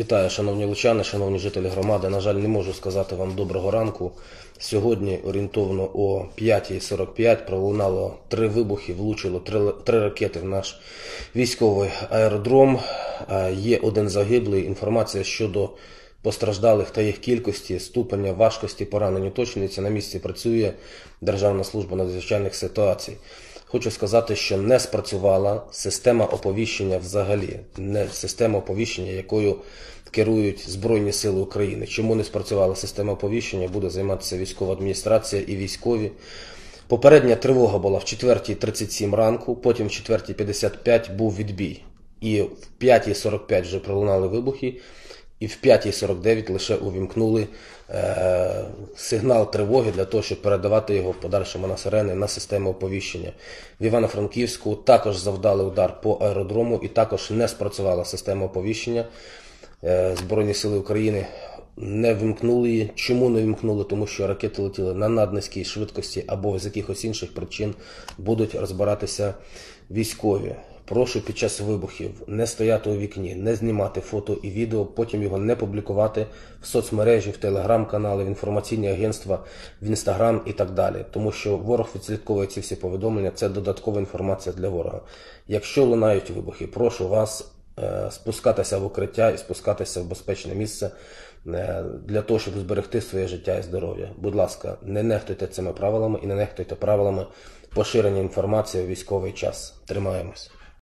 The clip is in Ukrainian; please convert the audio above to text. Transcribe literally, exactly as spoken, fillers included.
Вітаю, шановні лучани, шановні жителі громади. На жаль, не можу сказати вам доброго ранку. Сьогодні орієнтовно о п'ятій сорок п'ять пролунало три вибухи, влучило три, три ракети в наш військовий аеродром. Є один загиблий. Інформація щодо постраждалих та їх кількості, ступеня важкості поранень уточнюється. На місці працює Державна служба надзвичайних ситуацій. Хочу сказати, що не спрацювала система оповіщення взагалі, не система оповіщення, якою керують Збройні Сили України. Чому не спрацювала система оповіщення, буде займатися військова адміністрація і військові. Попередня тривога була в четвертій тридцять сім ранку, потім в четвертій п'ятдесят п'ять був відбій. І в п'ятій сорок п'ять вже пролунали вибухи, і в п'ятій сорок дев'ять лише увімкнули е, сигнал тривоги для того, щоб передавати його в подальшому на сирени, на систему оповіщення. В Івано-Франківську також завдали удар по аеродрому і також не спрацювала система оповіщення. Е, Збройні Сили України не вимкнули її. Чому не вимкнули? Тому що ракети летіли на наднизькій швидкості або з якихось інших причин будуть розбиратися військові. Прошу під час вибухів не стояти у вікні, не знімати фото і відео, потім його не публікувати в соцмережі, в телеграм-канали, в інформаційні агентства, в інстаграм і так далі. Тому що ворог відслідковує ці всі повідомлення, це додаткова інформація для ворога. Якщо лунають вибухи, прошу вас е, спускатися в укриття і спускатися в безпечне місце е, для того, щоб зберегти своє життя і здоров'я. Будь ласка, не нехтуйте цими правилами і не нехтуйте правилами поширення інформації у військовий час. Тримаємось.